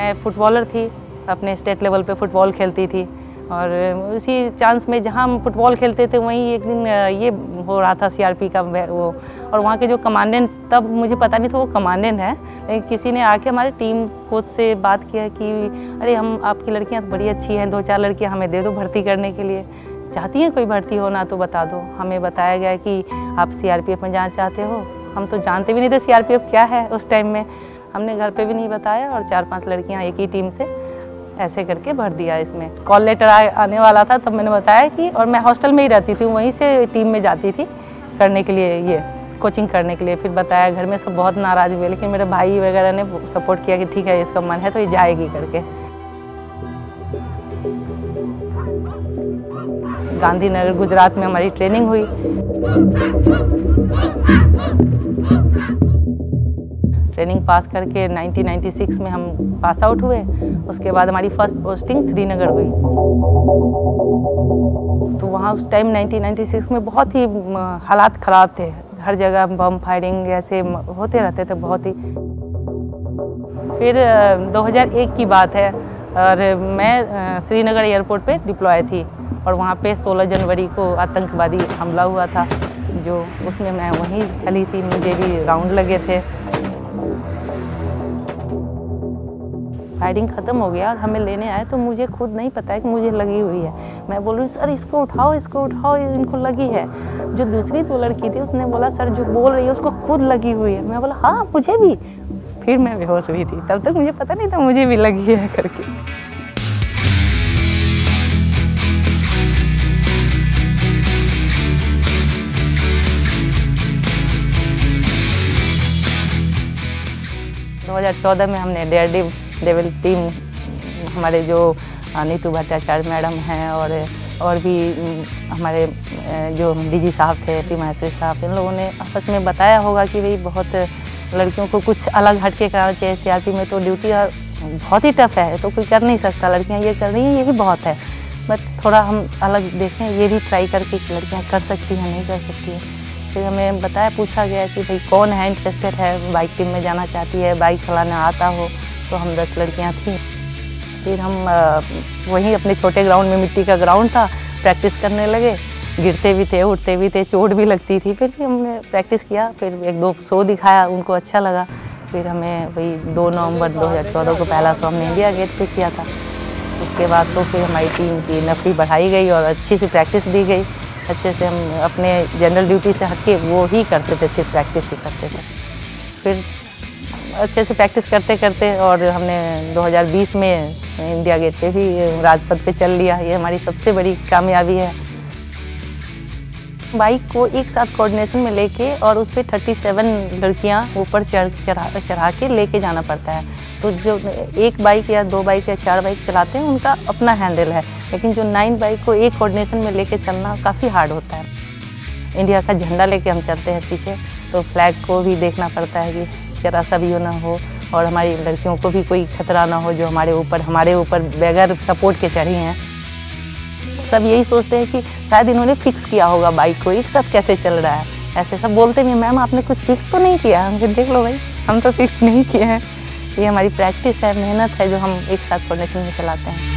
मैं फुटबॉलर थी, अपने स्टेट लेवल पे फुटबॉल खेलती थी और उसी चांस में जहाँ हम फुटबॉल खेलते थे वहीं एक दिन ये हो रहा था सीआरपी का वो, और वहाँ के जो कमांडेंट, तब मुझे पता नहीं था वो कमांडेंट है, लेकिन किसी ने आके हमारे टीम कोच से बात किया कि अरे हम आपकी लड़कियाँ तो बड़ी अच्छी हैं, 2-4 लड़कियाँ हमें दे दो भर्ती करने के लिए, चाहती हैं कोई भर्ती होना तो बता दो। हमें बताया गया कि आप सीआरपीएफ में जाना चाहते हो। हम तो जानते भी नहीं थे सीआरपीएफ क्या है उस टाइम में, हमने घर पे भी नहीं बताया और 4-5 लड़कियां एक ही टीम से ऐसे करके भर दिया। इसमें कॉल लेटर आने वाला था, तब मैंने बताया कि, और मैं हॉस्टल में ही रहती थी, वहीं से टीम में जाती थी करने के लिए, ये कोचिंग करने के लिए। फिर बताया, घर में सब बहुत नाराज़ हुए, लेकिन मेरे भाई वगैरह ने सपोर्ट किया कि ठीक है इसका मन है तो ये जाएगी करके। गांधीनगर गुजरात में हमारी ट्रेनिंग हुई। ट्रेनिंग पास करके 1996 में हम पास आउट हुए। उसके बाद हमारी फर्स्ट पोस्टिंग श्रीनगर हुई। तो वहाँ उस टाइम 1996 में बहुत ही हालात ख़राब थे, हर जगह बम फायरिंग ऐसे होते रहते थे बहुत ही। फिर 2001 की बात है और मैं श्रीनगर एयरपोर्ट पे डिप्लॉय थी और वहाँ पे 16 जनवरी को आतंकवादी हमला हुआ था, जो उसमें मैं वहीं खड़ी थी, मुझे भी राउंड लगे थे। फायरिंग ख़त्म हो गया और हमें लेने आए तो मुझे खुद नहीं पता है कि मुझे लगी हुई है। मैं बोल रही हूँ सर इसको उठाओ, इनको लगी है। जो दूसरी 2 लड़की थी उसने बोला सर जो बोल रही है उसको खुद लगी हुई है। मैं बोला हाँ मुझे भी। फिर मैं बेहोश हुई थी, तब तक मुझे पता नहीं था मुझे भी लगी है करके। तो 2014 में हमने डेविल टीम, हमारे जो नीतू भट्टाचार्य मैडम हैं और भी हमारे जो डीजी साहब थे, टी महेश्वरी साहब, इन लोगों ने आपस में बताया होगा कि भाई बहुत लड़कियों को कुछ अलग हटके करना चाहिए। सीआरपी में तो ड्यूटी बहुत ही टफ है, तो कोई कर नहीं सकता, लड़कियां ये कर रही हैं ये भी बहुत है, बट थोड़ा हम अलग देखें, ये भी ट्राई करके लड़कियां कर सकती हैं नहीं कर सकती हैं। फिर हमें बताया, पूछा गया कि भाई कौन है इंटरेस्टेड है, बाइक टीम में जाना चाहती है, बाइक चलाना आता हो, तो हम 10 लड़कियां थीं। फिर हम वहीं अपने छोटे ग्राउंड में, मिट्टी का ग्राउंड था, प्रैक्टिस करने लगे। गिरते भी थे, उठते भी थे, चोट भी लगती थी, फिर भी हमने प्रैक्टिस किया। फिर 1-2 शो दिखाया, उनको अच्छा लगा। फिर हमें वही 2 नवंबर 2014 को पहला शो हमने इंडिया गेट पे किया था। उसके बाद तो फिर हमारी टीम की नफरी बढ़ाई गई और अच्छी सी प्रैक्टिस दी गई। अच्छे से हम अपने जनरल ड्यूटी से हटके वो ही करते थे, सिर्फ प्रैक्टिस ही करते थे। फिर अच्छे से प्रैक्टिस करते करते और हमने 2020 में इंडिया गेट पे भी राजपथ पे चल लिया। ये हमारी सबसे बड़ी कामयाबी है। बाइक को एक साथ कोऑर्डिनेशन में लेके और उस पर 37 लड़कियाँ ऊपर चढ़ा के लेके जाना पड़ता है। तो जो 1 बाइक या 2 बाइक या 4 बाइक चलाते हैं उनका अपना हैंडल है, लेकिन जो 9 बाइक को एक कोऑर्डिनेशन में लेके चलना काफ़ी हार्ड होता है। इंडिया का झंडा लेके हम चलते हैं पीछे, तो फ्लैग को भी देखना पड़ता है कि जरा सा भी ना हो और हमारी लड़कियों को भी कोई खतरा ना हो जो हमारे ऊपर बगैर सपोर्ट के चढ़ी हैं। सब यही सोचते हैं कि शायद इन्होंने फिक्स किया होगा बाइक को, एक साथ कैसे चल रहा है, ऐसे सब बोलते हैं। मैम आपने कुछ फिक्स तो नहीं किया? हम देख लो भाई, हम तो फिक्स नहीं किए हैं, ये हमारी प्रैक्टिस है, मेहनत है जो हम एक साथ कोऑर्डिनेशन में चलाते हैं।